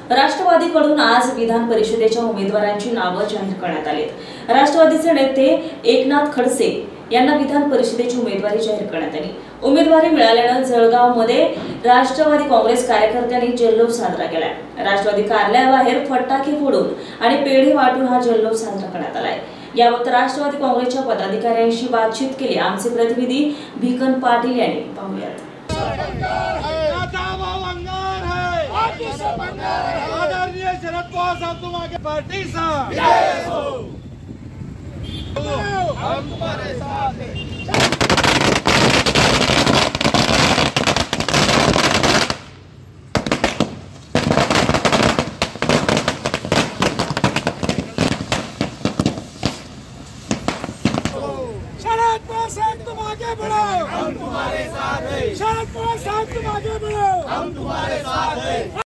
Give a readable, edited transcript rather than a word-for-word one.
राष्ट्रवादीकडून आज विधान परिषदेच्या उमेदवारांची नावे जाहीर करण्यात आली। राष्ट्रवादीचे नेते एकनाथ खडसे यांना विधान परिषदेची उमेदवारी जाहीर करण्यात आली। उमेदवारी मिळाल्याने जळगावमध्ये राष्ट्रवादी काँग्रेस कार्यकर्त्यांनी जल्लोष साजरा केला। राष्ट्रवादी कार्यालयाबाहेर फटाके फोडून आणि पेढे वाटून हा जल्लोष साजरा करण्यात आला। याबाबत राष्ट्रवादी काँग्रेसच्या पदाधिकाऱ्यांशी बातचीत केली। आमचे प्रतिनिधी भिकन पाटील यांनी पाहुयात। आदरणीय शरद पवार साहब तुम आगे पार्टी साहब हम तुम्हारे साथ हैं। शरद पवार साहब तुम आगे बढ़ो, हम तुम्हारे साथ हैं। शरद पवार साहब तुम आगे बढ़ो, हम तुम्हारे साथ हैं।